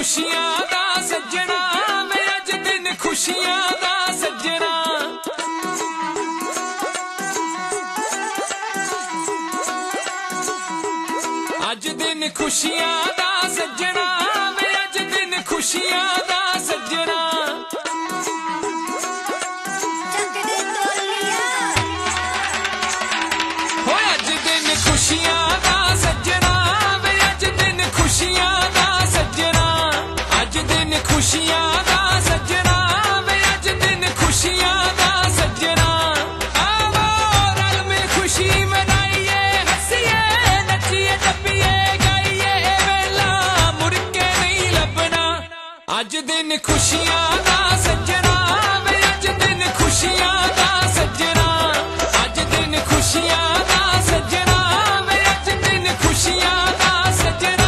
खुशियां दा सज्जना वे अज दिन खुशियां दा सज्जना अज दिन खुशियां दा सज्जना वे अज दिन खुशियां दा सज्जना हो अज दिन खुशियां दा सज्जना वे अज दिन खुशियां दा सज्जना अज दिन खुशियां दा सज्जना वे अज दिन खुशियां दा सज्जना आवो रल में खुशी मनाइए हंसिए नचिए टप्पिए गाइए वेला मुड़ के नहीं लभना अज दिन खुशियां दा सज्जना वे अज दिन खुशियां दा सज्जना अज दिन खुशियां दा सज्जना वे अज दिन खुशियां दा सज्जना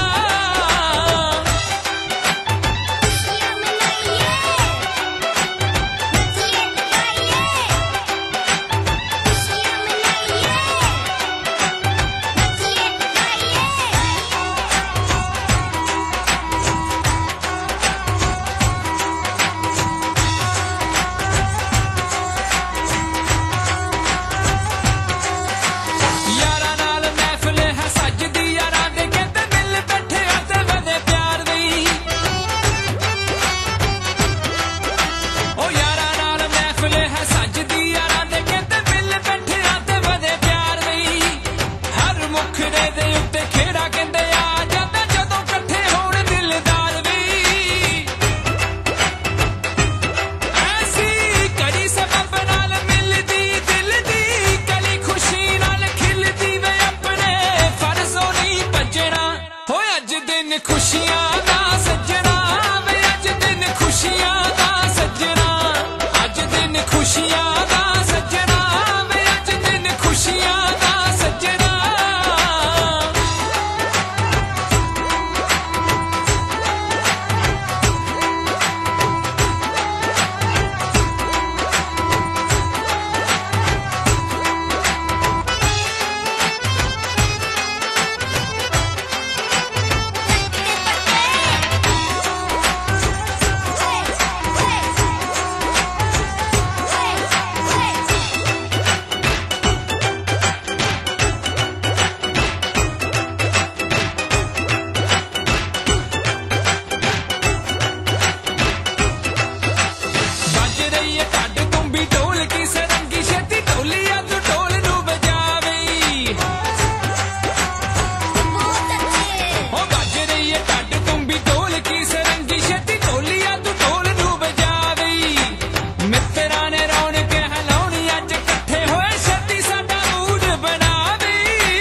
यारा नाल महफिल है सजदी यारा दे कहते दिल बैठे आते वदे प्यार दी ओ यारा नाल महफिल है सजदी यारा दे कहते दिल बैठे आते वदे प्यार दी हर मुखड़े दे उत्ते खेड़ा कहंदे आ जांदा जदों इकट्ठे होण दिलदार वी ऐसी कड़ी सबब नाल मिलदी दिल दी कली खुशी नाल खिलदी वे अपने फर्जों नहीं भजना हो अज दिन खुशियां दा सज्जना वे अज दिन खुशियां दा सज्जना अज दिन खुशियां दा सज्जना वे अज दिन खुशियां दा सज्जना बज रही है ढड तुम्बी ढोल की सरंगी छेती ढोली अज ढोल नू बजावे हो बज रही है ढड तुम्बी ढोल की सरंगी छेती ढोली अज ढोल नू बजावे मित्रा ने रौनक हलाउणी अज इकट्ठे होए छेती साडा मूड बनावे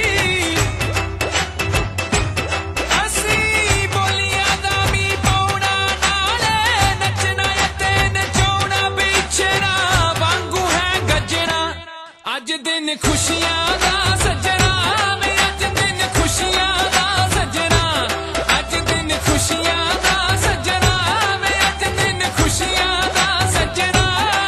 असी बोलियां दा मी पाउणा नाले नचना ते नचाउणा बिछड़ा वांगू है गजना अज दिन खुशियां दा सज्जना वे अज दिन खुशियां दा सज्जना अज दिन खुशियां दा सज्जना वे अज दिन खुशियां दा सज्जना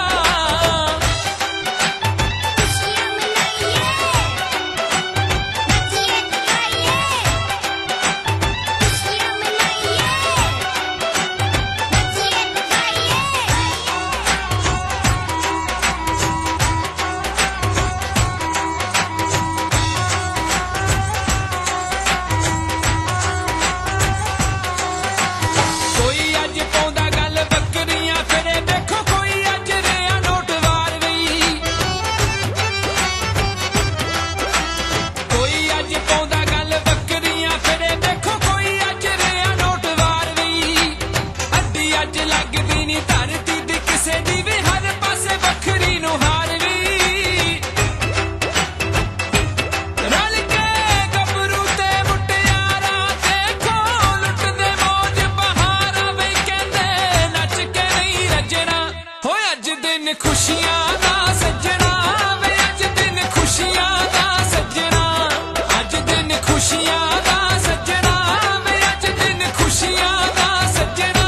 कोई अज पाउंदा गल बकरियां फिरे देखो कोई अज रिया नोट वार वी कोई अज पाउंदा गल बकरियां फिरे देखो कोई अज रिया नोट वार वी अड्डी अज लगदी नी धरती दी किसे दी वी हर पासे बखरी नू हार वी रल के गबरू ते मुटियारा देखो लुटदे मौज बहारा वे कहंदे नच के नहीं रजना हो अज दिन खुशियां दा सज्जना वे अज दिन खुशियां दा सज्जना अज दिन खुशियां दा सज्जना वे अज दिन खुशियां दा सज्जना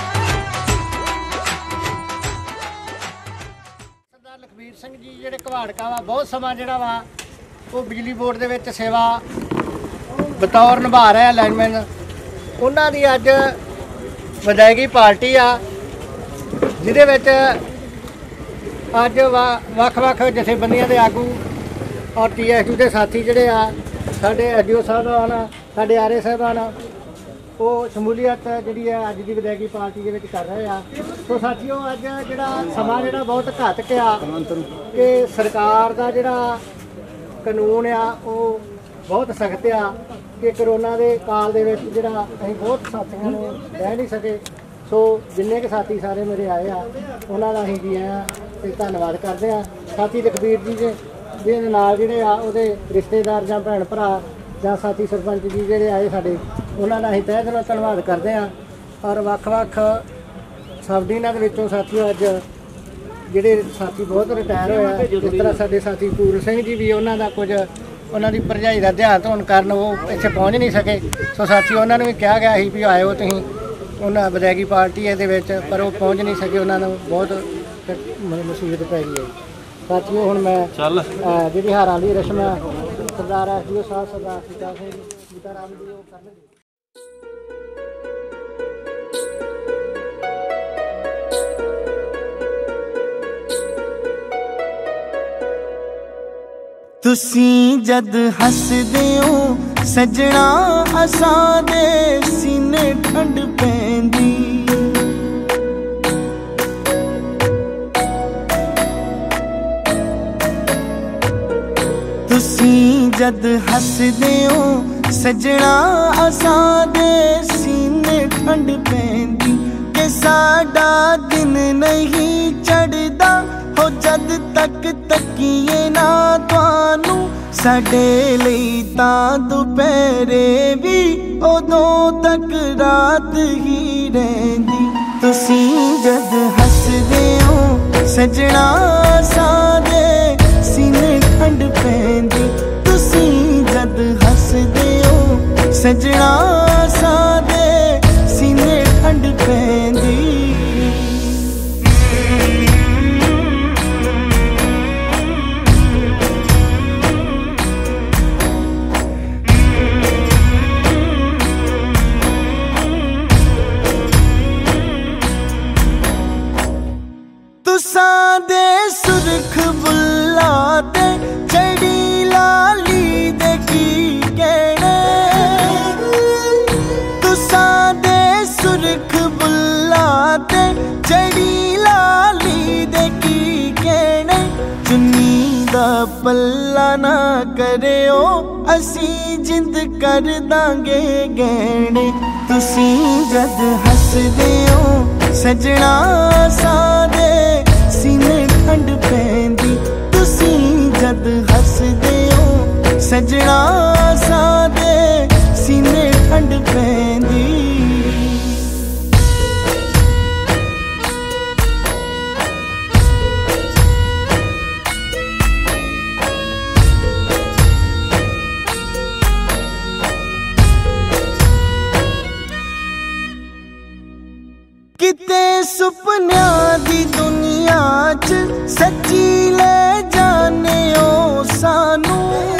सरदार लखबीर सिंह जी ਜਿਹੜੇ ਘਵਾੜ लड़का वा बहुत समा जिहड़ा वा वो बिजली बोर्ड दे विच सेवा बतौर निभा रहा लाइनमैन। उन्हां दी अज विधायकी पार्टी आ जिहदे विच अज वख-वख जथेबंदियां दे आगू और TSU के साथी जोड़े आ साडे SDO साहबान साडे RA साहबान वो शमूलीयत जी अज की विधायकी पार्टी के कर रहे हैं। तो साथियों अज जो समा जो बहुत घातक आ कि सरकार का जोड़ा कानून आ वो बहुत सख्त आ कि करोना के काल के जोड़ा अं बहुत साथियों ने रह नहीं सके। सो जिन्ने के साथी सारे मेरे आए आ उन्होंने अं जी आए तो धन्यवाद करते हैं। साथी लखबीर जी जे नाल जिहड़े आ उहदे रिश्तेदार जां भैन भरा जां साथी सरपंच जी जिहड़े आए साडे उन्होंने अं तहे दिलों धन्यवाद करते हैं। और वख-वख सब डिविजनां दे विचों साथियों अज जिहड़े साथी बहुत रिटायर होए जिस तरह साडे साथी पूरन सिंह जी भी उन्होंने कुछ उन्हों की भरजाई का देहांत होने कारण वो इत्थे पहुँच नहीं सके। सो साथियों उन्होंने भी कहा गया भी आयो तुसीं उन्होंने विधायकी पार्टी ये पर वो पहुँच नहीं सके। उन्होंने बहुत मुसीबत पै गई है। साथियों हुण मैं जी हारां की रस्म सरदार SDO साहब सरदार सीता सिंह सीताराम जी वो करनगे। तुसीं जद हसदे हो सजना असां दे सीने ठंड पैंदी। तुसीं जद हसदे हो सजना असां दे सीने ठंड पैंदी। कि साडा दिन नहीं चढ़दा हो जद तक तकीए ना तुहानू साडे लई तां दुपहरे भी उदों तक रात ही रहिंदी। तुसीं जद हसदे हो सजना साडे सीने ठंड पैंदी। तुसीं जद हसदे हो सजना साडे सीने ठंड पैंदी। तुसां दे सुरख बुल्ला ते चढ़ी लाली दे की कहने। तुसां दे सुरख बुल्ला ते चढ़ी लाली दे की कहने। चुन्नी दा पल्ला ना करियो असी जिंद कर दांगे गहने। तुसीं जद हसदे हो सजना साडे सीने ठंड पैंदी। तुसीं जद हसदे हो सजना साडे सीने ठंड पैंदी। किते सुपनियां दी दुनिया च सच्ची ले जाने ओ सानू।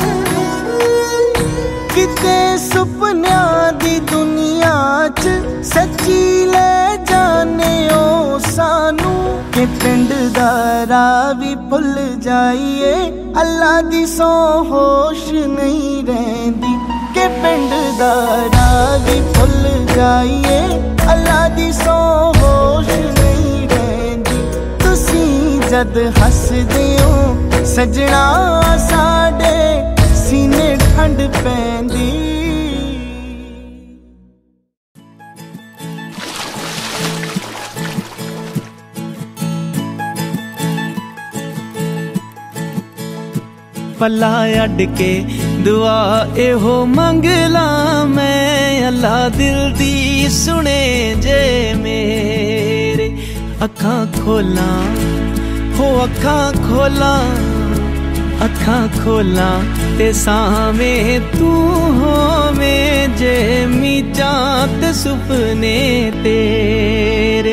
किते सुपनियां दी दुनिया च सच्ची ले जाने ओ सानू। के पिंड दा राह भी भुल जाइए अल्लाह दी सौ होश नहीं रहिंदी। के पिंड दा राह भी भुल जाइए अल्लाह दी सौ होश नहीं रहिंदी। तुसीं जद हसदे हो सजना साडे सीने ठंड पैंदी। पला अड के दुआ एहो मंगला मैं अल्लाह दिल दी सुने जे मेरे। अखां खोला हो अखां खोला अखां खोला ते सामे तू होवें जे मीचां ते सुपने तेरे।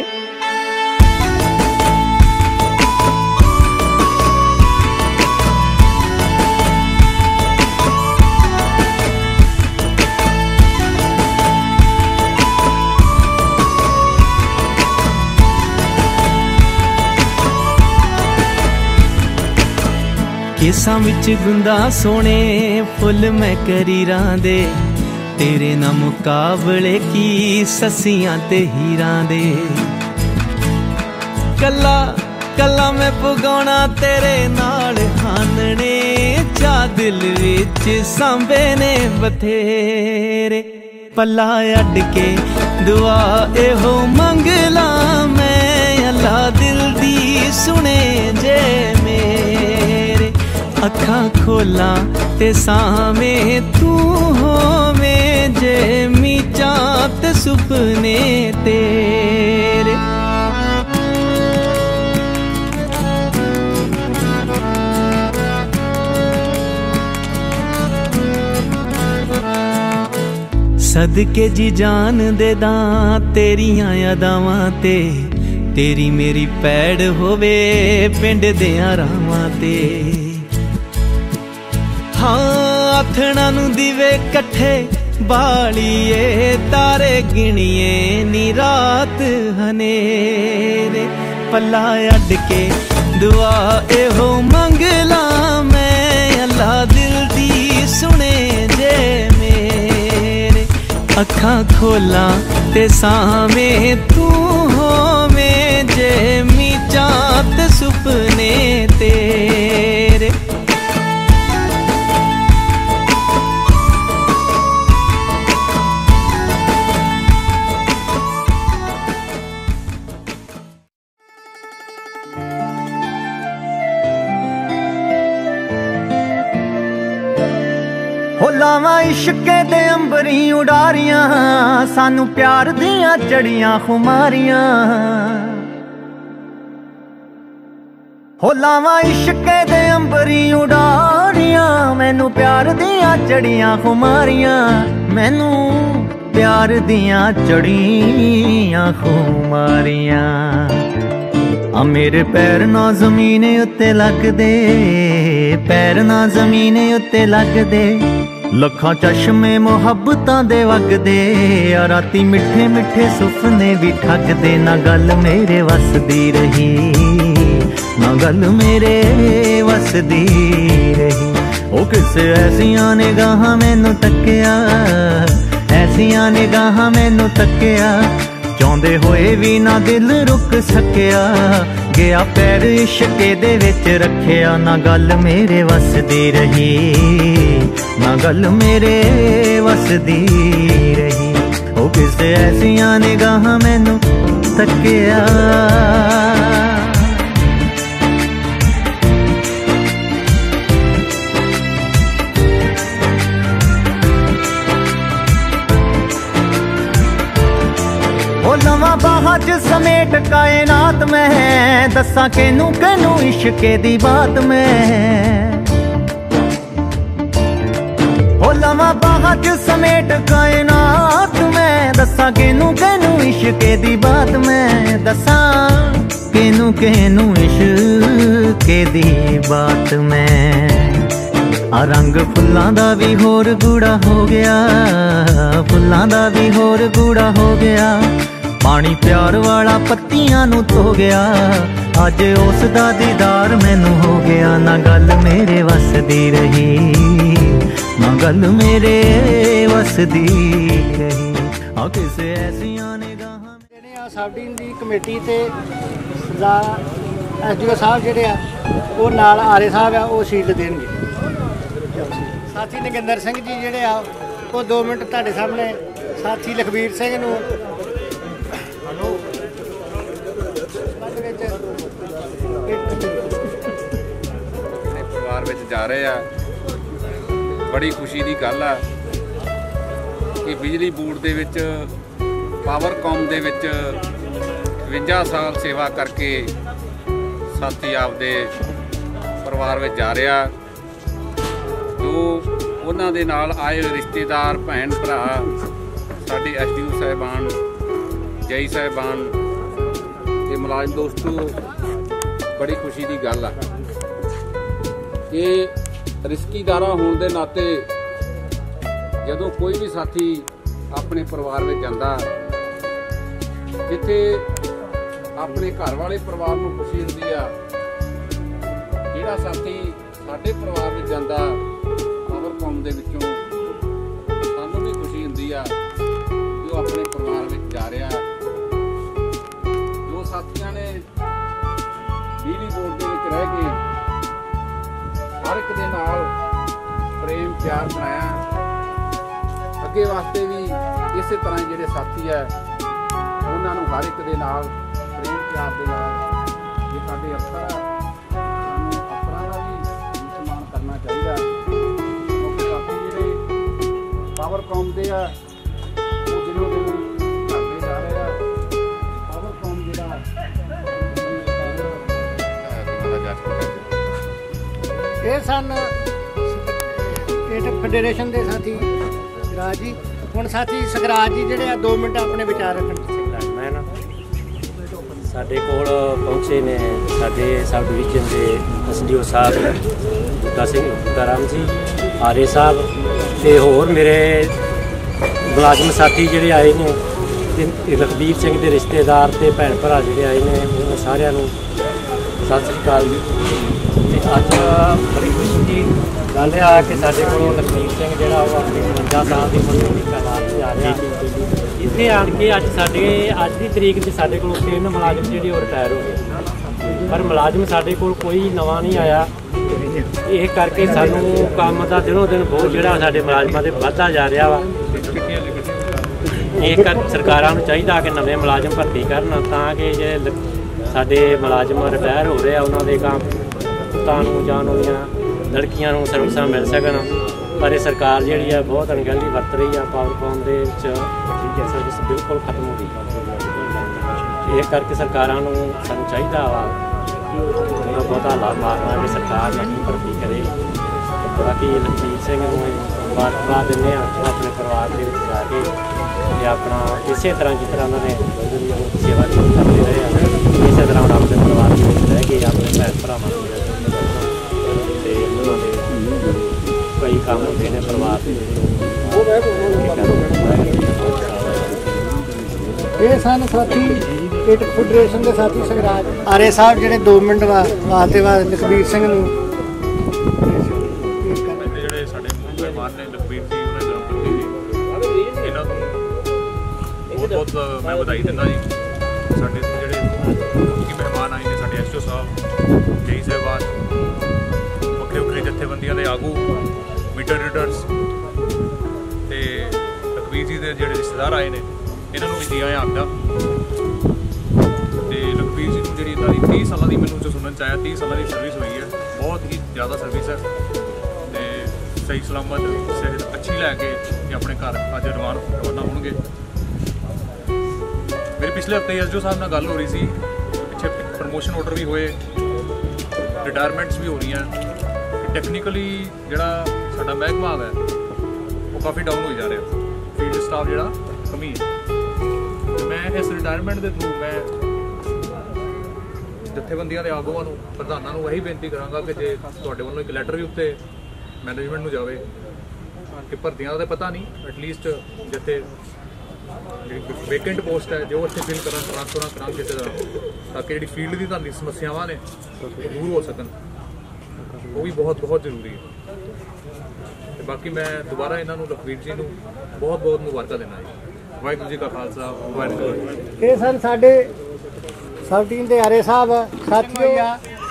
केसां विच गुंदा सोने फुल मैं करीरां दे तेरे ना मुकाबले की ससियां ते हीरां दे कला कला मैं पुगाउणा तेरे नाल हानने चा दिल विच सांबे ने बथेरे पला अड के दुआ एहो मंगला मैं अल्लाह दिल दी सुने जे मेरे अखां खोला ते सामे तू होवें जे मीचा ते सुपने तेरे सदके जी जान दे दां तेरियां यादावां ते तेरी मेरी पैड़ होवे पिंड दियां रावां ते हाँ आथणा नूं दीवे कट्ठे बालिए तारे गिणिए नी रात हनेरे पला अड के दुआ एहो मंगला मैं अल्लाह दिल दी सुने जे अखां खोला ते सामे तू होवें जे मीचा ते सुपने तेरे हो लावां इश्के दे अंबरी उडारियां सानू प्यार दियां चढ़ियां खुमारियां हो लावां इश्के दे अंबरी उडारियां मैनू प्यार दियां चढ़ियां खुमारियां मैनू प्यार दियां चढ़ियां खुमारियां आ मेरे पैर ना जमीन उत्ते लगदे पैर ना जमीन उत्ते लगदे लखां चश्मे मुहब्बतां दे वगदे आ राती मिठे मिठे सुपने भी ठगदे ना गल मेरे वसदी रही ना गल मेरे वसदी रही ओ किसे ऐसियां निगाहां मैनू तक्किया ऐसियां निगाहां मैनू तक्किया चाहुंदे होए भी ना दिल रुक सकिया गया पैर इश्के दे विच रखिया ना गल मेरे वसदी रही ना गल मेरे वसदी रही ओ किसे ऐसियां निगाहां मैनू तक्किया लवां बाहां च समेट कायनात में दसा केनू केनू इश्के दी बात में हो लवां बाहां च समेट कायनात में दसा केनू केनू इश्के दी बात में दसा केनू केनू इश्के दी बात में आ रंग फुल्लां दा भी होर गूड़ा हो गया फुल्लां दा भी होर गूड़ा हो गया पानी प्यार वाला पत्तियां नू धो गया अज उस दा दीदार मैनू हो गया ना गल मेरे वसदी रही ना गल मेरे वसदी रही आ किसे ऐसियां निगाहां ਜਿਹੜੇ ਆ ਸਬ ਡੀਨ ਦੀ ਕਮੇਟੀ ਤੇ ਸਰਦਾਰ ਐਸਡੀਓ ਸਾਹਿਬ ਜਿਹੜੇ ਆ ਉਹ ਨਾਲ ਆਰੇ ਸਾਹਿਬ ਆ ਉਹ ਸ਼ੀਲਡ ਦੇਣਗੇ ਸਾਥੀ ਨਗਿੰਦਰ ਸਿੰਘ ਜੀ ਜਿਹੜੇ ਆ ਉਹ 2 ਮਿੰਟ ਤੁਹਾਡੇ ਸਾਹਮਣੇ ਸਾਥੀ ਲਖਬੀਰ ਸਿੰਘ ਨੂੰ परिवार में जा रहे हैं बड़ी खुशी की गल है कि बिजली बोर्ड दे विच पावरकॉम दे विच 52 साल सेवा करके साथी आपदे परिवार में जा रहा जो उन्हां दे नाल आए रिश्तेदार भैन भरा साडे एसडीओ साहिबान जई साहिबान ते मुलाजम दोस्तों बड़ी खुशी की गल है कि रिश्तेदारा होने के नाते जदों कोई भी साथी अपने परिवार में जाता जिथे अपने घर वाले परिवार को खुशी होती है जिहड़ा साथी ਸਾਡੇ ਪਰਿਵਾਰ ਵਿੱਚ ਜਾਂਦਾ ਪਾਵਰਕੌਮ ਦੇ ਵਿੱਚੋਂ ਸਾਨੂੰ ਵੀ ਖੁਸ਼ੀ ਹੁੰਦੀ ਆ ਕਿ ਉਹ ਆਪਣੇ ਪਰਿਵਾਰ ਵਿੱਚ ਜਾ ਰਿਹਾ। ਜੋ ਸਾਥੀਆਂ ਨੇ ਬਿਜਲੀ ਬੋਰਡ ਦੇ ਵਿੱਚ ਰਹਿ ਕੇ ਹਰ ਇੱਕ ਦੇ ਨਾਲ ਪ੍ਰੇਮ ਪਿਆਰ ਬਣਾਇਆ, ਅੱਗੇ ਵਾਸਤੇ ਵੀ ਇਸੇ ਤਰ੍ਹਾਂ ਜਿਹੜੇ ਸਾਥੀ ਹੈ ਉਹਨਾਂ ਨੂੰ ਹਰ ਇੱਕ ਦੇ ਨਾਲ ਪ੍ਰੇਮ ਪਿਆਰ ਦੇ ਨਾਲ ਜੇ ਸਾਡੇ ਅਫਸਰ ਆ ਸਾਨੂੰ ਅਫਸਰਾਂ ਦਾ ਵੀ ਸਨਮਾਨ ਕਰਨਾ ਚਾਹੀਦਾ, ਕਿਉਂਕਿ ਸਾਥੀ ਜਿਹੜੇ ਪਾਵਰਕੌਮ ਦੇ ਆ ਉਹ ਦਿਨੋਂ ਦਿਨ ਘਟਦੇ ਜਾ ਰਹੇ ਆ। ਪਾਵਰਕੌਮ ਜਿਹੜਾ ਇਹ ਸਨ ਸਟੇਟ ਫੈਡਰੇਸ਼ਨ ਦੇ ਸਾਥੀ ਰਾਜ ਜੀ। ਹੁਣ ਸਾਥੀ ਸਗਰਾਜ ਜੀ ਜਿਹੜੇ ਆ 2 ਮਿੰਟ ਆਪਣੇ ਵਿਚਾਰ ਰੱਖਣ। ਸਾਡੇ ਕੋਲ ਪਹੁੰਚੇ ਨੇ ਸਾਡੇ ਸਬ ਡਿਵੀਜ਼ਨ ਦੇ ਐਸਡੀਓ ਸਾਹਿਬ ਬੂਟਾ ਸਿੰਘ ਰਾਮ ਜੀ, ਆਰੇ ਸਾਹਿਬ ਤੇ ਹੋਰ ਮੇਰੇ ਮੁਲਾਜ਼ਮ ਸਾਥੀ ਜਿਹੜੇ ਆਏ ਨੇ ਤੇ ਲਖਬੀਰ ਸਿੰਘ ਦੇ ਰਿਸ਼ਤੇਦਾਰ ਤੇ ਭੈਣ ਭਰਾ ਜਿਹੜੇ ਆਏ ਨੇ ਉਹਨਾਂ ਸਾਰਿਆਂ ਨੂੰ ਸਤਿ ਸ੍ਰੀ ਅਕਾਲ ਜੀ। ਤੇ ਅੱਜ ਬੜੀ ਖੁਸ਼ੀ ਦੀ ਗੱਲ ਆ ਕਿ ਸਾਡੇ ਕੋਲੋਂ ਲਖਬੀਰ ਸਿੰਘ ਜਿਹੜਾ ਉਹ ਆਪਣੀ 52 ਸਾਲ ਦੀ ਉਮਰ ਦੀ ਤਾਦਾਦ 'ਚ ਆ ਰਿਹਾ। ਇੱਥੇ ਆਣ ਕੇ ਅੱਜ ਦੀ ਤਰੀਕ 'ਚ ਸਾਡੇ ਕੋਲ 3 ਮੁਲਾਜ਼ਮ ਜਿਹੜੇ ਉਹ ਰਿਟਾਇਰ ਹੋ ਗਏ, ਪਰ ਮੁਲਾਜ਼ਮ ਸਾਡੇ ਕੋਲ ਕੋਈ ਨਵਾਂ ਨਹੀਂ ਆਇਆ। ਇਹ ਕਰਕੇ ਸਾਨੂੰ ਕੰਮ ਦਾ ਦਿਨੋਂ ਦਿਨ ਬਹੁਤ ਜਿਹੜਾ ਸਾਡੇ ਮੁਲਾਜ਼ਮਾਂ ਦੇ ਵੱਧਦਾ ਜਾ ਰਿਹਾ ਵਾ। ਇਹ ਸਰਕਾਰਾਂ ਨੂੰ ਚਾਹੀਦਾ ਕਿ ਨਵੇਂ ਮੁਲਾਜ਼ਮ ਭਰਤੀ ਕਰਨ ਤਾਂ ਕਿ ਜੇ ਸਾਡੇ ਮੁਲਾਜ਼ਮ ਰਿਟਾਇਰ ਹੋ ਰਹੇ ਆ ਉਹਨਾਂ ਦੇ ਕੰਮ ਪੁੱਤਾਂ ਨੂੰ ਜਾਂ ਉਹਦੀਆਂ ਲੜਕੀਆਂ ਨੂੰ ਸਰਵਿਸਾਂ ਮਿਲ ਸਕਣ। ਪਰ ਇਹ ਸਰਕਾਰ ਜਿਹੜੀ ਆ ਬਹੁਤ ਅਣਗਹਿਲੀ ਵਰਤ ਰਹੀ ਆ। ਪਾਵਰਕੌਮ ਦੇ ਵਿੱਚ ਸਰਵਿਸ ਬਿਲਕੁਲ ਖਤਮ ਹੋ ਗਈ। ਇਹ ਕਰਕੇ ਸਰਕਾਰਾਂ ਨੂੰ ਸਾਨੂੰ ਚਾਹੀਦਾ ਵਾ ਥੋੜ੍ਹਾ ਬਹੁਤਾ ਲਾਭ ਮਾਰਨਾ ਕਿ ਸਰਕਾਰ ਨਵੀਂ ਭਰਤੀ ਕਰੇ। ਬਾਕੀ ਲਖਬੀਰ ਸਿੰਘ ਨੂੰ ਮੁਬਾਰਕਬਾਦ ਦਿੰਦੇ ਹਾਂ ਆਪਣੇ ਪਰਿਵਾਰ ਦੇ ਵਿੱਚ ਜਾ ਕੇ ਤੇ ਆਪਣਾ ਇਸੇ ਤਰ੍ਹਾਂ ਜਿਸ ਤਰ੍ਹਾਂ ਉਹਨਾਂ ਨੇ ਸੇਵਾ ਕਰਦੇ ਰਹੇ ਆ ਇਸੇ ਤਰ੍ਹਾਂ ਉਹਨਾਂ ਆਪਣੇ ਪਰਿਵਾਰ ਦੇ ਵਿੱਚ ਰਹਿ ਕੇ ਆਪਣੇ ਭੈਣ ਭਰਾਵਾਂ ਤੇ ਉਹਨਾਂ ਦੇ ਕਈ ਕੰਮ ਹੁੰਦੇ ਨੇ ਪਰਿਵਾਰ ਦੇ ਇਹ ਸਨ ਸਾਥੀ ਸਟੇਟ ਫੈਡਰੇਸ਼ਨ ਦੇ ਸਾਥੀ ਸਗਰਾਜ ਆਰੇ ਸਾਹਿਬ ਜਿਹੜੇ 2 ਮਿੰਟ ਵਾਸਤੇ ਲਖਬੀਰ ਸਿੰਘ ਨੂੰ ਜਿਹੜੇ ਸਾਡੇ ਮਹਿਮਾਨ ਨੇ ਲਖਬੀਰ ਜੀ ਉਹਨਾਂ ਦੇ ਜਨਮਦਿਨ ਦੀ ਇਹਨਾਂ ਨੂੰ ਬਹੁਤ ਬਹੁਤ ਮੈਂ ਵਧਾਈ ਦਿੰਦਾ ਜੀ। ਸਾਡੇ ਜਿਹੜੇ ਮਹਿਮਾਨ ਆਏ ਨੇ ਸਾਡੇ ਐਸਓ ਸਾਹਿਬ ਜੈ ਸਾਹਿਬਾਨ ਵੱਖਰੇ ਜਥੇਬੰਦੀਆਂ ਦੇ ਆਗੂ ਮੀਟਰ ਰੀਡਰਸ ਤੇ ਲਖਬੀਰ ਜੀ ਦੇ ਜਿਹੜੇ ਰਿਸ਼ਤੇਦਾਰ ਆਏ ਨੇ ਇਹਨਾਂ ਨੂੰ ਵੀ ਜੀ ਆਇਆਂ ਆਖਦਾ। ਤੇ ਲਖਬੀਰ ਜੀ ਨੂੰ ਜਿਹੜੀ ਇਹਨਾਂ ਦੀ 30 ਸਾਲਾਂ ਦੀ ਮੈਨੂੰ ਜੋ ਸੁਣਨ 'ਚ ਆਇਆ 30 ਸਾਲਾਂ ਦੀ ਸਰਵਿਸ ਹੋਈ ਹੈ, ਬਹੁਤ ਹੀ ਜ਼ਿਆਦਾ ਸਰਵਿਸ ਹੈ ਤੇ ਸਹੀ ਸਲਾਮਤ ਸਿਹਤ ਅੱਛੀ ਲੈ ਕੇ ਆਪਣੇ ਘਰ ਅੱਜ ਰਵਾਨਾ ਹੋਣਗੇ। ਮੇਰੇ ਪਿਛਲੇ ਹਫ਼ਤੇ ਐਸਡੀਓ ਸਾਹਿਬ ਨਾਲ ਗੱਲ ਹੋ ਰਹੀ ਸੀ, ਪਿੱਛੇ ਪ੍ਰਮੋਸ਼ਨ ਆਰਡਰ ਵੀ ਹੋਏ, ਰਿਟਾਇਰਮੈਂਟਸ ਵੀ ਹੋ ਰਹੀਆਂ। ਟੈਕਨੀਕਲੀ ਜਿਹੜਾ ਸਾਡਾ ਮਹਿਕਮਾ ਹੈ ਉਹ ਕਾਫੀ ਡਾਊਨ ਹੋਈ ਜਾ ਰਿਹਾ, ਫੀਲਡ ਸਟਾਫ ਜਿਹੜਾ ਕਮੀ ਹੈ। ਮੈਂ ਇਸ ਰਿਟਾਇਰਮੈਂਟ ਦੇ ਥਰੂ ਮੈਂ ਜਥੇਬੰਦੀਆਂ ਦੇ ਆਗੂਆਂ ਨੂੰ ਪ੍ਰਧਾਨਾਂ ਨੂੰ ਇਹੀ ਬੇਨਤੀ ਕਰਾਂਗਾ ਕਿ ਜੇ ਤੁਹਾਡੇ ਵੱਲੋਂ ਇੱਕ ਲੈਟਰ ਵੀ ਉੱਤੇ ਮੈਨੇਜਮੈਂਟ ਨੂੰ ਜਾਵੇ ਕਿ ਭਰਤੀਆਂ ਦਾ ਤਾਂ ਪਤਾ ਨਹੀਂ, ਐਟਲੀਸਟ ਜਿੱਥੇ ਜਿਹੜੀ ਵੇਕੈਂਟ ਪੋਸਟ ਹੈ ਜੋ ਉੱਥੇ ਫਿਲ ਕਰਨ ਟ੍ਰਾਂਸਫਰਾਂ ਕਰਾਂ ਕਿਸੇ ਤਰ੍ਹਾਂ ਤਾਂ ਕਿ ਜਿਹੜੀ ਫੀਲਡ ਦੀ ਤੁਹਾਨੂੰ ਸਮੱਸਿਆਵਾਂ ਨੇ ਦੂਰ ਹੋ ਸਕਣ, ਉਹ ਵੀ ਬਹੁਤ ਬਹੁਤ ਜ਼ਰੂਰੀ ਹੈ। ਤੇ ਬਾਕੀ ਮੈਂ ਦੁਬਾਰਾ ਇਹਨਾਂ ਨੂੰ ਲਖਬੀਰ ਜੀ ਨੂੰ ਬਹੁਤ ਬਹੁਤ ਮੁਬਾਰਕਾਂ ਦੇਣਾ ਜੀ। ਵਾਹਿਗੁਰੂ ਜੀ ਕਾ ਖਾਲਸਾ ਵਾਹਿਗੁਰੂ ਜੀ ਕੀ ਫਤਿਹ। ਇਹ ਸਨ ਸਾਡੇ ਸਬ ਟੀਮ ਦੇ ਆਰੇ ਸਾਹਿਬ ਸਾਥੀਓ।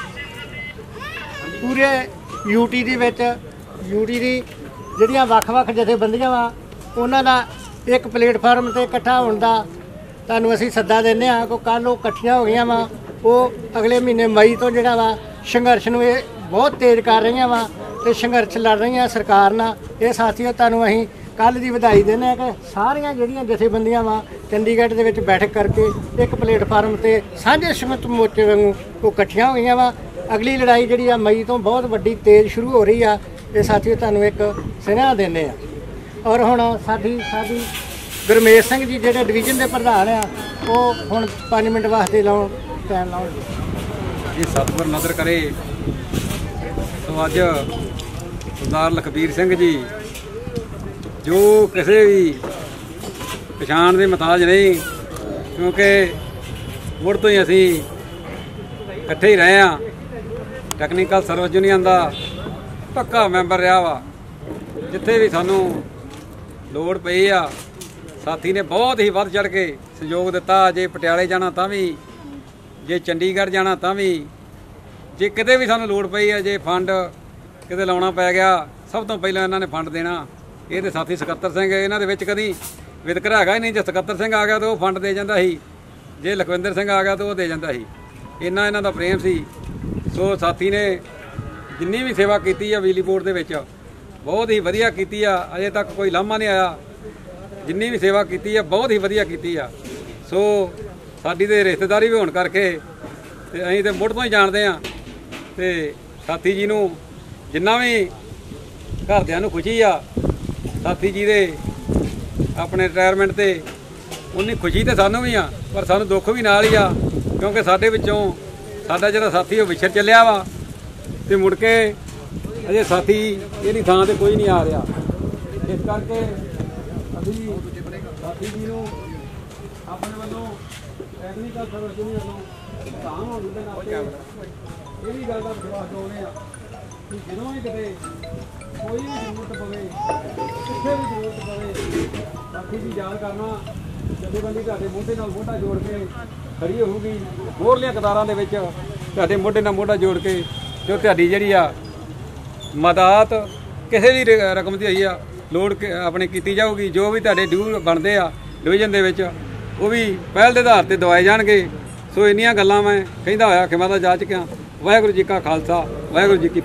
ਪੂਰੇ ਯੂਟੀ ਦੇ ਵਿੱਚ ਯੂਟੀ ਦੀ ਜਿਹੜੀਆਂ ਵੱਖ-ਵੱਖ ਜਥੇਬੰਦੀਆਂ ਵਾ ਉਹਨਾਂ ਦਾ ਇੱਕ ਪਲੇਟਫਾਰਮ ਤੇ ਇਕੱਠਾ ਹੋਣ ਦਾ ਤੁਹਾਨੂੰ ਅਸੀਂ ਸੱਦਾ ਦਿੰਦੇ ਹਾਂ ਕਿ ਕੱਲ੍ਹ ਉਹ ਇਕੱਠੀਆਂ ਹੋ ਗਈਆਂ ਵਾ। ਉਹ ਅਗਲੇ ਮਹੀਨੇ ਮਈ ਤੋਂ ਜਿਹੜਾ ਵਾ ਸੰਘਰਸ਼ ਨੂੰ ਇਹ ਬਹੁਤ ਤੇਜ਼ ਕਰ ਰਹੀਆਂ ਵਾ ਤੇ ਸੰਘਰਸ਼ ਲੜ ਰਹੀਆਂ ਸਰਕਾਰ ਨਾਲ। ਇਹ ਸਾਥੀਓ ਤੁਹਾਨੂੰ ਅਸੀਂ ਕੱਲ੍ਹ ਦੀ ਵਧਾਈ ਦਿੰਦੇ ਹਾਂ ਕਿ ਸਾਰੀਆਂ ਜਿਹੜੀਆਂ ਜਥੇਬੰਦੀਆਂ ਵਾ ਚੰਡੀਗੜ੍ਹ ਦੇ ਵਿੱਚ ਬੈਠਕ ਕਰਕੇ ਇੱਕ ਪਲੇਟਫਾਰਮ ਤੇ ਸਾਂਝੇ ਸੰਯੁਕਤ ਮੋਰਚੇ ਵਾਂਗੂ ਉਹ ਇਕੱਠੀਆਂ ਹੋ ਗਈਆਂ ਵਾ। ਅਗਲੀ ਲੜਾਈ ਜਿਹੜੀ ਆ ਮਈ ਤੋਂ ਬਹੁਤ ਵੱਡੀ ਤੇਜ਼ ਸ਼ੁਰੂ ਹੋ ਰਹੀ ਆ। ਇਹ ਸਾਥੀਓ ਤੁਹਾਨੂੰ ਇੱਕ ਸੁਨੇਹਾ ਦਿੰਦੇ ਆ। ਔਰ ਹੁਣ ਸਾਡੀ ਗੁਰਮੇਸ਼ ਸਿੰਘ ਜੀ ਜਿਹੜੇ ਡਿਵੀਜ਼ਨ ਦੇ ਪ੍ਰਧਾਨ ਆ ਉਹ ਹੁਣ 5 ਮਿੰਟ ਵਾਸਤੇ ਟਾਈਮ ਲਾਉਣਗੇ। ਜੀ ਸਤਿਗੁਰ ਨਜ਼ਰ ਕਰੇ ਸੋ ਅੱਜ ਸਰਦਾਰ ਲਖਬੀਰ ਸਿੰਘ ਜੀ ਜੋ ਕਿਸੇ ਵੀ ਪਛਾਣ ਦੇ ਮੁਤਾਜ ਨਹੀਂ, ਕਿਉਂਕਿ ਮੁੜ ਤੋਂ ਹੀ ਅਸੀਂ ਇਕੱਠੇ ਹੀ ਰਹੇ ਹਾਂ। ਟੈਕਨੀਕਲ ਸਰਵਿਸ ਯੂਨੀਅਨ ਦਾ ਪੱਕਾ ਮੈਂਬਰ ਰਿਹਾ ਵਾ। ਜਿੱਥੇ ਵੀ ਸਾਨੂੰ ਲੋੜ ਪਈ ਆ ਸਾਥੀ ਨੇ ਬਹੁਤ ਹੀ ਵੱਧ ਚੜ ਕੇ ਸਹਿਯੋਗ ਦਿੱਤਾ। ਜੇ ਪਟਿਆਲੇ ਜਾਣਾ ਤਾਂ ਵੀ, ਜੇ ਚੰਡੀਗੜ੍ਹ ਜਾਣਾ ਤਾਂ ਵੀ, ਜੇ ਕਿਤੇ ਵੀ ਸਾਨੂੰ ਲੋੜ ਪਈ ਆ, ਜੇ ਫੰਡ ਕਿਤੇ ਲਾਉਣਾ ਪੈ ਗਿਆ, ਸਭ ਤੋਂ ਪਹਿਲਾਂ ਇਹਨਾਂ ਨੇ ਫੰਡ ਦੇਣਾ। ਇਹ ਤੇ ਸਾਥੀ ਸਕੱਤਰ ਸਿੰਘ, ਇਹਨਾਂ ਦੇ ਵਿੱਚ ਕਦੀ ਵਿਤਕਰਾ ਹੈਗਾ ਹੀ ਨਹੀਂ। ਜੇ ਸਕੱਤਰ ਸਿੰਘ ਆ ਗਿਆ ਤਾਂ ਉਹ ਫੰਡ ਦੇ ਜਾਂਦਾ ਸੀ, ਜੇ ਲਖਵਿੰਦਰ ਸਿੰਘ ਆ ਗਿਆ ਤਾਂ ਉਹ ਦੇ ਜਾਂਦਾ ਸੀ। ਇੰਨਾ ਇਹਨਾਂ ਦਾ ਪ੍ਰੇਮ ਸੀ। ਸੋ ਸਾਥੀ ਨੇ ਜਿੰਨੀ ਵੀ ਸੇਵਾ ਕੀਤੀ ਆ ਬਿਜਲੀ ਬੋਰਡ ਦੇ ਵਿੱਚ ਬਹੁਤ ਹੀ ਵਧੀਆ ਕੀਤੀ ਆ। ਅਜੇ ਤੱਕ ਕੋਈ ਲਾਂਭਾ ਨਹੀਂ ਆਇਆ। ਜਿੰਨੀ ਵੀ ਸੇਵਾ ਕੀਤੀ ਆ ਬਹੁਤ ਹੀ ਵਧੀਆ ਕੀਤੀ ਆ। ਸੋ ਸਾਡੀ ਤੇ ਰਿਸ਼ਤੇਦਾਰੀ ਵੀ ਹੋਣ ਕਰਕੇ ਤੇ ਅਸੀਂ ਤੇ ਮੁੱਢ ਤੋਂ ਹੀ ਜਾਣਦੇ ਆ। ਤੇ ਸਾਥੀ ਜੀ ਨੂੰ ਜਿੰਨਾ ਵੀ ਘਰਦਿਆਂ ਨੂੰ ਖੁਸ਼ੀ ਆ ਸਾਥੀ ਜੀ ਦੇ ਆਪਣੇ ਰਿਟਾਇਰਮੈਂਟ ਤੇ, ਉਨੀ ਖੁਸ਼ੀ ਤੇ ਸਾਨੂੰ ਵੀ ਆ, ਪਰ ਸਾਨੂੰ ਦੁੱਖ ਵੀ ਨਾਲ ਹੀ ਆ। ਕਿਉਂਕਿ ਸਾਡੇ ਵਿੱਚੋਂ ਸਾਡਾ ਜਿਹੜਾ ਸਾਥੀ ਉਹ ਵਿਛੜ ਚੱਲਿਆ ਵਾ ਤੇ ਮੁੜ ਕੇ ਅਜੇ ਸਾਥੀ ਇਹਦੀ ਥਾਂ ਤੇ ਕੋਈ ਨਹੀਂ ਆ ਰਿਹਾ। ਇਸ ਕਰਕੇ ਅਸੀਂ ਸਾਥੀ ਜੀ ਨੂੰ ਆਪਣੇ ਵੱਲੋਂ ਐਗਰੀਕਲਚਰ ਯੂਨੀਅਨ ਵੱਲੋਂ ਧੰਨਵਾਦ ਹੋਣ ਦੇ ਨਾਤੇ ਇਹ ਵੀ ਗੱਲ ਦਾ ਵਿਸ਼ਵਾਸ ਚਾਹੁੰਦੇ ਆ ਕਿ ਜਦੋਂ ਵੀ ਕਿਤੇ ਕੋਈ ਵੀ ਜ਼ਰੂਰਤ ਪਵੇ, ਕਿੱਥੇ ਵੀ ਜ਼ਰੂਰਤ ਪਵੇ, ਸਾਥੀ ਦੀ ਯਾਦ ਕਰਨਾ। ਜਥੇਬੰਦੀ ਤੁਹਾਡੇ ਮੋਢੇ ਨਾਲ ਮੋਢਾ ਜੋੜ ਕੇ ਖੜੀ ਹੋਊਗੀ। ਮੋਹਰਲੀਆਂ ਕਤਾਰਾਂ ਦੇ ਵਿੱਚ ਤੁਹਾਡੇ ਮੋਢੇ ਨਾਲ ਮੋਢਾ ਜੋੜ ਕੇ ਜੋ ਤੁਹਾਡੀ ਜਿਹੜੀ ਆ ਮਦਦ ਕਿਸੇ ਵੀ ਰਕਮ ਦੀ ਹੋਈ ਆ ਲੋੜ ਆਪਣੀ ਕੀਤੀ ਜਾਊਗੀ। ਜੋ ਵੀ ਤੁਹਾਡੇ ਡਿਊ ਬਣਦੇ ਆ ਡਿਵੀਜ਼ਨ ਦੇ ਵਿੱਚ ਉਹ ਵੀ ਪਹਿਲ ਦੇ ਆਧਾਰ ਤੇ ਦਵਾਏ ਜਾਣਗੇ। ਸੋ ਇੰਨੀਆਂ ਗੱਲਾਂ ਮੈਂ ਕਹਿੰਦਾ ਹੋਇਆ ਖਿਮਾ ਦਾ ਜਾ ਚੁੱਕਿਆ। ਵਾਹਿਗੁਰੂ ਜੀ ਕਾ ਖਾਲਸਾ, ਵਾਹਿਗੁਰੂ ਜੀ ਕੀ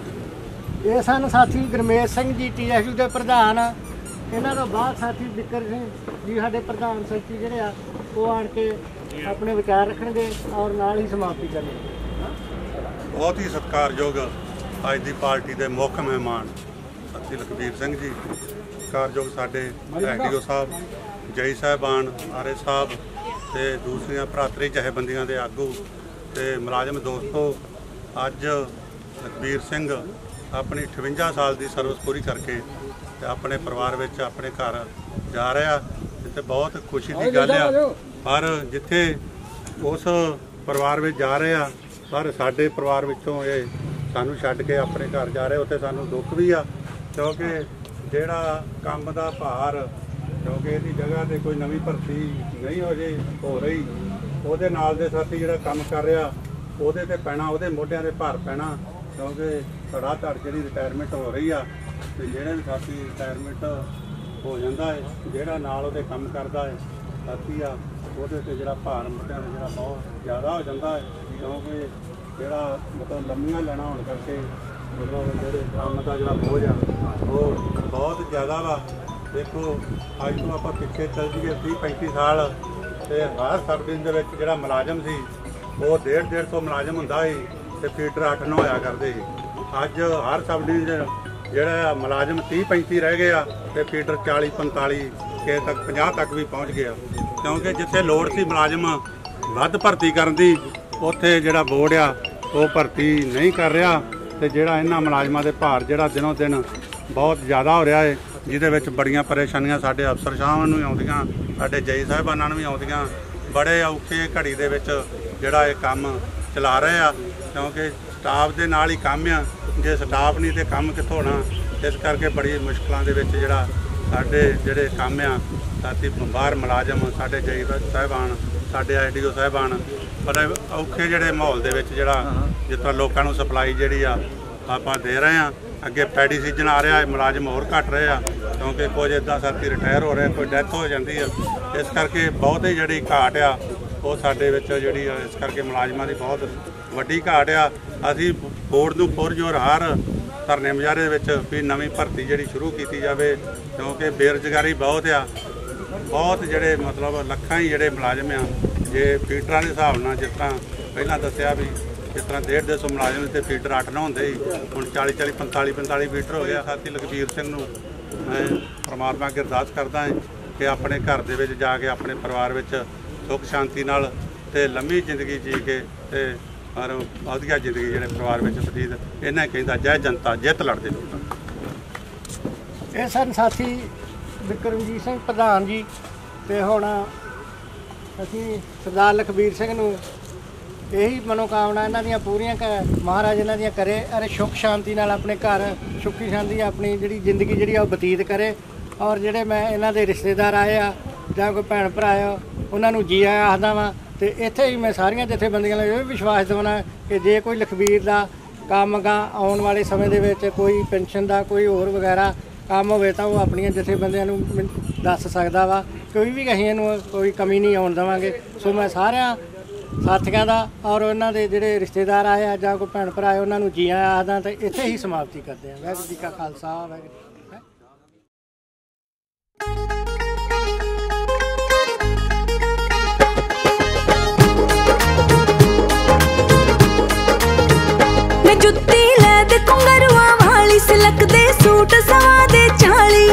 ਫਤਿਹ। ਇਹ ਸਨ ਸਾਥੀ ਗੁਰਮੇਸ਼ ਸਿੰਘ ਜੀ TSU ਦੇ ਪ੍ਰਧਾਨ। ਇਹਨਾਂ ਤੋਂ ਬਾਅਦ ਸਾਥੀ ਬਿੱਕਰ ਸਿੰਘ ਜੀ ਸਾਡੇ ਪ੍ਰਧਾਨ ਸੈਕਟਰੀ ਜਿਹੜੇ ਆ ਉਹ ਆਣ ਕੇ ਆਪਣੇ ਵਿਚਾਰ ਰੱਖਣਗੇ ਔਰ ਨਾਲ ਹੀ ਸਮਾਪਤੀ ਕਰਨਗੇ। ਬਹੁਤ ਹੀ ਸਤਿਕਾਰਯੋਗ ਅੱਜ ਦੀ ਪਾਰਟੀ ਦੇ ਮੁੱਖ ਮਹਿਮਾਨ ਸਾਥੀ ਲਖਬੀਰ ਸਿੰਘ ਜੀ, ਸਤਿਕਾਰਯੋਗ ਸਾਡੇ ਐਡੀਓ ਸਾਹਿਬ, ਜੈ ਸਾਹਿਬਾਨ, ਆਰੇ ਸਾਹਿਬ ਤੇ ਦੂਸਰੀਆਂ ਭਰਾਤਰੀ ਜਥੇਬੰਦੀਆਂ ਦੇ ਆਗੂ ਤੇ ਮੁਲਾਜ਼ਮ ਦੋਸਤੋ, ਅੱਜ ਲਖਬੀਰ ਸਿੰਘ ਆਪਣੀ 58 ਸਾਲ ਦੀ ਸਰਵਿਸ ਪੂਰੀ ਕਰਕੇ ਤੇ ਆਪਣੇ ਪਰਿਵਾਰ ਵਿੱਚ ਆਪਣੇ ਘਰ ਜਾ ਰਿਹਾ ਤੇ ਬਹੁਤ ਖੁਸ਼ੀ ਦੀ ਗੱਲ ਆ। ਪਰ ਜਿੱਥੇ ਉਸ ਪਰਿਵਾਰ ਵਿੱਚ ਜਾ ਰਹੇ ਆ, ਪਰ ਸਾਡੇ ਪਰਿਵਾਰ ਵਿੱਚੋਂ ਇਹ ਸਾਨੂੰ ਛੱਡ ਕੇ ਆਪਣੇ ਘਰ ਜਾ ਰਹੇ, ਉੱਥੇ ਸਾਨੂੰ ਦੁੱਖ ਵੀ ਆ। ਕਿਉਂਕਿ ਜਿਹੜਾ ਕੰਮ ਦਾ ਭਾਰ, ਕਿਉਂਕਿ ਇਹਦੀ ਜਗ੍ਹਾ ਤੇ ਕੋਈ ਨਵੀਂ ਭਰਤੀ ਨਹੀਂ ਹੋ ਰਹੀ, ਉਹਦੇ ਨਾਲ ਦੇ ਸਾਥੀ ਜਿਹੜਾ ਕੰਮ ਕਰ ਰਿਹਾ ਉਹਦੇ ਤੇ ਪੈਣਾ, ਉਹਦੇ ਮੋਢਿਆਂ ਦੇ ਭਾਰ ਪੈਣਾ। ਕਿਉਂਕਿ ਧੜਾ ਧੜ ਜਿਹੜੀ ਰਿਟਾਇਰਮੈਂਟ ਹੋ ਰਹੀ ਆ ਤੇ ਜਿਹੜੇ ਵੀ ਸਾਥੀ ਰਿਟਾਇਰਮੈਂਟ ਹੋ ਜਾਂਦਾ ਹੈ, ਜਿਹੜਾ ਨਾਲ ਉਹਦੇ ਕੰਮ ਕਰਦਾ ਹੈ ਸਾਥੀ ਆ, ਉਹਦੇ ਤੇ ਜਿਹੜਾ ਭਾਰ ਮੋਢਿਆਂ ਦਾ ਜਿਹੜਾ ਬਹੁਤ ਜ਼ਿਆਦਾ ਹੋ ਜਾਂਦਾ ਹੈ। ਕਿਉਂਕਿ ਜਿਹੜਾ ਮਤਲਬ ਲੰਮੀਆਂ ਲੈਣਾ ਹੋਣ ਕਰਕੇ ਮਤਲਬ ਜਿਹੜੇ ਕੰਮ ਦਾ ਜਿਹੜਾ ਬੋਝ ਆ ਉਹ ਬਹੁਤ ਜ਼ਿਆਦਾ ਵਾ। ਦੇਖੋ ਅੱਜ ਤੋਂ ਆਪਾਂ ਪਿੱਛੇ ਚੱਲ ਜਾਈਏ 30-35 ਸਾਲ ਤੇ ਹਰ ਸਬ ਡਿਵੀਜ਼ਨ ਦੇ ਵਿੱਚ ਜਿਹੜਾ ਮੁਲਾਜ਼ਮ ਸੀ ਉਹ 150 ਮੁਲਾਜ਼ਮ ਹੁੰਦਾ ਸੀ ਤੇ ਫੀਡਰ 8-9 ਹੋਇਆ ਕਰਦੇ ਸੀ। ਅੱਜ ਹਰ ਸਬ ਡਿਵੀਜ਼ਨ ਜਿਹੜਾ ਮੁਲਾਜ਼ਮ 30-35 ਰਹਿ ਗਏ ਆ ਤੇ ਫੀਡਰ 40-45 ਕਿਸੇ ਤੱਕ 50 ਤੱਕ ਵੀ ਪਹੁੰਚ ਗਿਆ। ਕਿਉਂਕਿ ਜਿੱਥੇ ਲੋੜ ਸੀ ਮੁਲਾਜ਼ਮ ਵੱਧ ਭਰਤੀ ਕਰਨ ਦੀ, ਉੱਥੇ ਜਿਹੜਾ ਬੋਰਡ ਆ ਉਹ ਭਰਤੀ ਨਹੀਂ ਕਰ ਰਿਹਾ ਤੇ ਜਿਹੜਾ ਇਹਨਾਂ ਮੁਲਾਜ਼ਮਾਂ ਦੇ ਭਾਰ ਜਿਹੜਾ ਦਿਨੋਂ ਦਿਨ ਬਹੁਤ ਜ਼ਿਆਦਾ ਹੋ ਰਿਹਾ ਹੈ, ਜਿਹਦੇ ਵਿੱਚ ਬੜੀਆਂ ਪਰੇਸ਼ਾਨੀਆਂ ਸਾਡੇ ਅਫਸਰ ਸਾਹਿਬਾਂ ਨੂੰ ਵੀ ਆਉਂਦੀਆਂ, ਸਾਡੇ ਜੈ ਸਾਹਿਬਾਨਾਂ ਨੂੰ ਵੀ ਆਉਂਦੀਆਂ। ਬੜੇ ਔਖੇ ਘੜੀ ਦੇ ਵਿੱਚ ਜਿਹੜਾ ਇਹ ਕੰਮ ਚਲਾ ਰਹੇ ਆ, ਕਿਉਂਕਿ ਸਟਾਫ ਦੇ ਨਾਲ ਹੀ ਕੰਮ ਆ। ਜੇ ਸਟਾਫ ਨਹੀਂ ਤੇ ਕੰਮ ਕਿੱਥੋਂ ਹੋਣਾ। ਇਸ ਕਰਕੇ ਬੜੀ ਮੁਸ਼ਕਲਾਂ ਦੇ ਵਿੱਚ ਜਿਹੜਾ ਸਾਡੇ ਜਿਹੜੇ ਕੰਮ ਆ ਸਾਥੀ ਬਾਹਰ ਮੁਲਾਜ਼ਮ, ਸਾਡੇ ਜੈ ਸਾਹਿਬਾਨ, ਸਾਡੇ IDO ਸਾਹਿਬਾਨ ਬੜੇ ਔਖੇ ਜਿਹੜੇ ਮਾਹੌਲ ਦੇ ਵਿੱਚ ਜਿਹੜਾ ਜਿਸ ਤਰ੍ਹਾਂ ਲੋਕਾਂ ਨੂੰ ਸਪਲਾਈ ਜਿਹੜੀ ਆ ਆਪਾਂ ਦੇ ਰਹੇ ਆ। ਅੱਗੇ ਪੈਡੀ ਸੀਜ਼ਨ ਆ ਰਿਹਾ ਹੈ, ਮੁਲਾਜ਼ਮ ਹੋਰ ਘੱਟ ਰਹੇ ਆ ਕਿਉਂਕਿ ਕੁਝ ਇੱਦਾਂ ਸਾਥੀ ਰਿਟਾਇਰ ਹੋ ਰਹੇ, ਕੋਈ ਡੈਥ ਹੋ ਜਾਂਦੀ ਆ। ਇਸ ਕਰਕੇ ਬਹੁਤ ਹੀ ਜਿਹੜੀ ਘਾਟ ਆ ਉਹ ਸਾਡੇ ਵਿੱਚ ਜਿਹੜੀ ਇਸ ਕਰਕੇ ਮੁਲਾਜ਼ਮਾਂ ਦੀ ਬਹੁਤ ਵੱਡੀ ਘਾਟ ਆ। ਅਸੀਂ ਬੋਰਡ ਨੂੰ ਪੁਰਜ਼ੋਰ ਹਰ ਧਰਨੇ ਮੁਜ਼ਾਹਰੇ ਦੇ ਵਿੱਚ ਵੀ ਨਵੀਂ ਭਰਤੀ ਜਿਹੜੀ ਸ਼ੁਰੂ ਕੀਤੀ ਜਾਵੇ, ਕਿਉਂਕਿ ਬੇਰੁਜ਼ਗਾਰੀ ਬਹੁਤ ਆ। ਬਹੁਤ ਜਿਹੜੇ ਮਤਲਬ ਲੱਖਾਂ ਹੀ ਜਿਹੜੇ ਮੁਲਾਜ਼ਮ ਆ, ਜੇ ਫੀਡਰਾਂ ਦੇ ਹਿਸਾਬ ਨਾਲ ਜਿਸ ਤਰ੍ਹਾਂ ਪਹਿਲਾਂ ਦੱਸਿਆ ਵੀ ਜਿਸ ਤਰ੍ਹਾਂ 150 ਮੁਲਾਜ਼ਮ ਤੇ ਫੀਡਰ 8-9 ਹੁੰਦੇ ਸੀ, ਹੁਣ 40-40 45-45 ਫੀਡਰ ਹੋ ਗਿਆ। ਸਾਥੀ ਲਖਬੀਰ ਸਿੰਘ ਨੂੰ ਮੈਂ ਪਰਮਾਤਮਾ ਅੱਗੇ ਅਰਦਾਸ ਕਰਦਾ ਹਾਂ ਕਿ ਆਪਣੇ ਘਰ ਦੇ ਵਿੱਚ ਜਾ ਕੇ ਆਪਣੇ ਪਰਿਵਾਰ ਵਿੱਚ ਸੁੱਖ ਸ਼ਾਂਤੀ ਨਾਲ ਤੇ ਲੰਮੀ ਜ਼ਿੰਦਗੀ ਜੀ ਕੇ ਤੇ ਔਰ ਵਧੀਆ ਜ਼ਿੰਦਗੀ ਜਿਹੜੇ ਪਰਿਵਾਰ ਵਿੱਚ ਬਤੀਤ। ਇਹਨਾਂ ਕਹਿੰਦਾ ਜੈ ਜਨਤਾ ਜਿੱਤ ਲੜਦੇ ਲੋਕਾਂ। ਇਹ ਸਨ ਸਾਥੀ ਬਿਕਰਮਜੀਤ ਸਿੰਘ ਪ੍ਰਧਾਨ ਜੀ। ਤੇ ਹੁਣ ਅਸੀਂ ਸਰਦਾਰ ਲਖਬੀਰ ਸਿੰਘ ਨੂੰ यही मनोकामना इन्हां दियां पूरियां महाराज इन्हां दियां करे अरे सुख शांति नाल अपने घर सुखी शांति अपनी जिहड़ी जिंदगी जिहड़ी आ बतीत करे। और जिहड़े मैं इन्हां दे रिश्तेदार आए आ जां कोई भैन भरा आ उन्हां नूं जी आया आखदा वां। ते इत्थे ही मैं सारियां जथेबंदियां नूं ये विश्वास दिवाना कि जे कोई लखबीर दा काम गा आउण वाले समय दे विच कोई पेंशन दा कोई होर वगैरह काम होवे तां ओह अपणियां जथेबंदियां नूं दस सकदा वा। कोई भी असीं इहनूं कोई कमी नहीं आउण देवांगे। सो मैं सारियां साथियां दा और उन्हां दे जिहड़े रिश्तेदार आए आ जां कोई भैन भरा आए उन्हां नूं जी आया आखदा ते इत्थे ही समाप्ति करदे हां। वाहिगुरू जी का खालसा वाहिगुरू जी की फतेह। मैं जुत्ती लै दे घुंघरुआ वाली सिलक दे सूट सवा दे 40।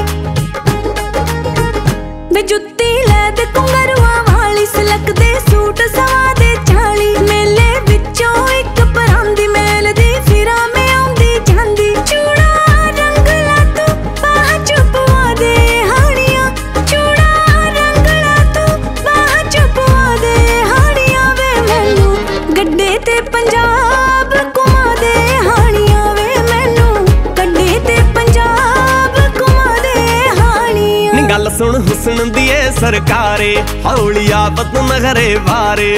मैं जुत्ती लै दे घुंघरुआ वाली सिलक दे सूट सवा दे 40। मेले विचों इक परांदी मेल दी फिरा मैं आउंदी जांदी। चूड़ा रंग ला तू बाह चुपवा दे हानियां। चूड़ा रंग ला तू बाह चुपवा दे हानियां। वे मैनू गड्डे ते पंजाब घुमा दे हानियां। वे मैनू गड्डे ते पंजाब घुमा दे हानियां। नी गल सुन हुस्न दी ए सरकारे हौली आफत नखरे वारे।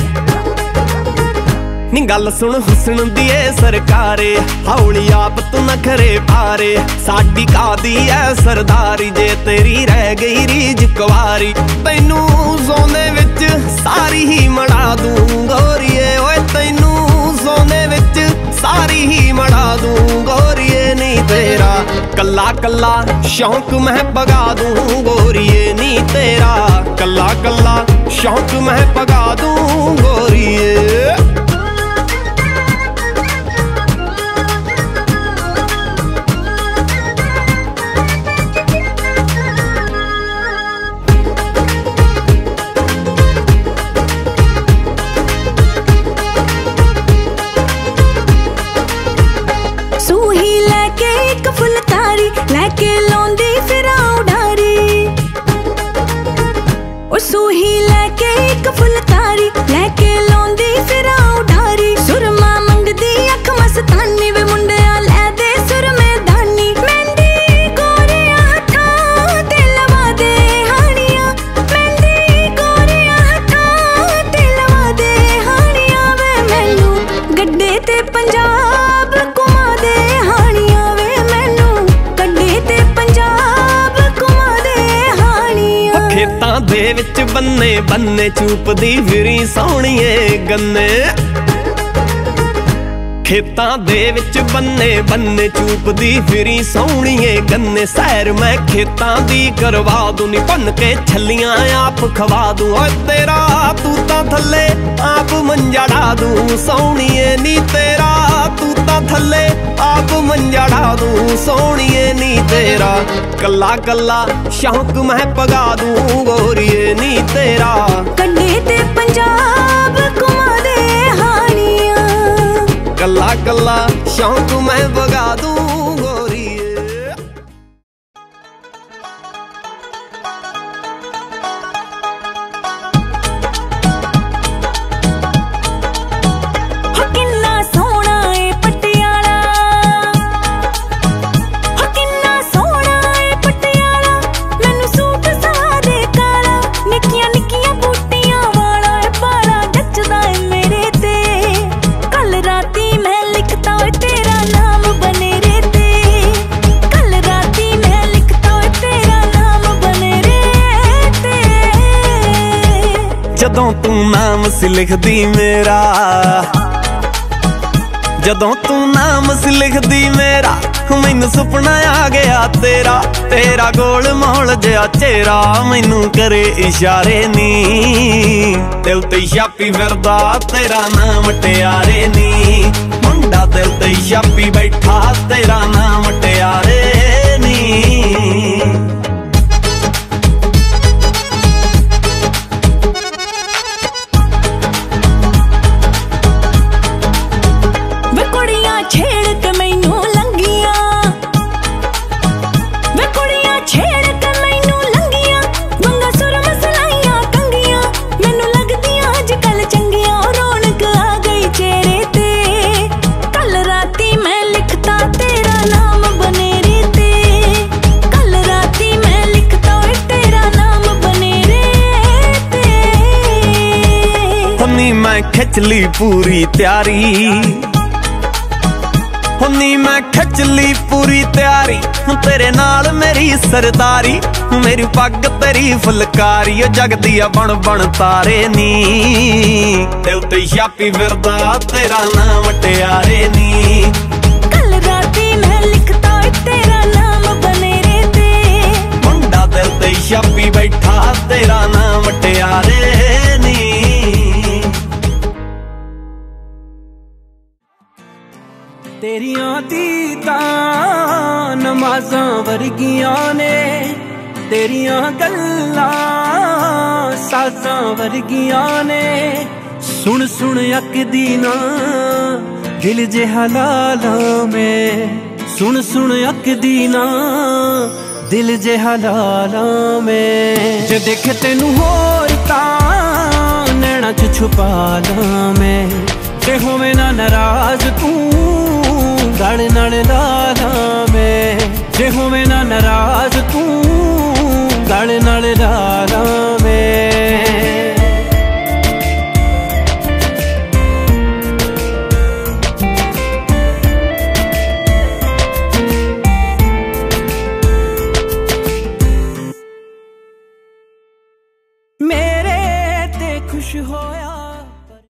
नी गल सुन हुस्न दी ए सरकारे हौली आफत नखरे पारे। साडी कादी ऐ सरदारी जे तेरी रह गई रीज कुवारी। तैनू सोने विच सारी ही मड़ा दूं गोरीए। ओए तैनू सोने विच सारी ही मड़ा दूं गोरीए। नी तेरा कल्ला कल्ला शौक मैं पगा दूं गोरीए। नी तेरा कल्ला कल्ला शौक मैं पगा दूं गोरीए। सूही लैके एक फुलकारी लैके लौंदी फिरा उडारी। ओ सूही लैके एक फुलकारी लैके लौंदी फिरा उडारी। सुरमा मंगदी अख मस्तानी वे मुंडिया लै दे सुर में दानी। मेहंदी गोरिया हत्थां ते लवा दे हानियां। मेहंदी गोरिया हत्थां ते लवा दे हानियां। वे मैनू गड्डे ते पंजाब घुमा दे हानियां। वे मैनू गड्डे ते पंजाब घुमा दे हानियां। खेतां दे विच बन्ने बन्ने चूपदी फिरी सौहणीए गन्ने। खेतां दे विच बन्ने बन्ने चूपदी फिरी सौहणीए गन्ने। सैर मैं खेतां दी करवा दूं नी भन के छल्लियां आप खवा दूं। ओए तेरा तू तां थल्ले आप मंजा ढा दूं सौहणीए। नी तेरा तू तां थल्ले आप मंजा ढा दूं सौहणीए। नी तेरा कल्ला कल्ला शौक मैं पगा दूं गोरीए। नी तेरा गड्डे ते पंजाब घुमा दे हानियां। कल्ला कल्ला शौक मैं पगा दूं गोरीए। हो किन्ना सोहना ए पटियाला। हो किन्ना सोहना ए पटियाला। मैनू सूट सवा दे काला। निक्कियां निक्कियां बूटियां वाला ए बाला जचदा ए मेरे ते। कल राती मैं लिखता होए तेरा नाम बने रे ते। कल राती मैं लिखता होए तेरा नाम बने रे ते। जदों तू नाम सी लिखदी मेरा जदों तू नाम सी लिखदी मेरा मैनू सुपना आ गया तेरा। तेरा गोल मोल जिहा चेहरा मैनू करे इशारे नी। दिल ते छापी फिरदा तेरा नाम टियारे नी। मुंडा दिल ते छापी बैठा तेरा नाम टियारे नी। वे कुड़ियां छेड़ के मैनू लंगियां। वे कुड़ियां छेड़ के मैनू लंगियां। गंगा सुर मसलाइयां कंगियां। मैनू लगदियां अजकल चंगियां। रौनक आ खिच ली पूरी तैयारी हुन्नी मैं खिच ली पूरी तैयारी तेरे नाल मेरी सरदारी मेरी पग तेरी फुलकारी जगदी बन बन तारे नी ते उत्ते छापी फिरदा तेरा नाम टियारे नी कल राती मैं लिखता तेरा नाम बनेरे ते मुंडा दिल ते छापी बैठा तेरा नाम टियारे नी तेरियां दीदां नमाज़ां वर्गियां ने तेरियां गल्लां साज़ां वर्गियां ने सुन सुन अकदी ना दिल जे हलालां में सुन सुन अकदी ना दिल जे हलालां में जे देखे तेनू होर तां नैना च छुपा लां मैं जे होवे ना नाराज तू गल नाल लाला मैं जे होवे ना नाराज तू गल नाल लाला मैं मेरे ते खुश होया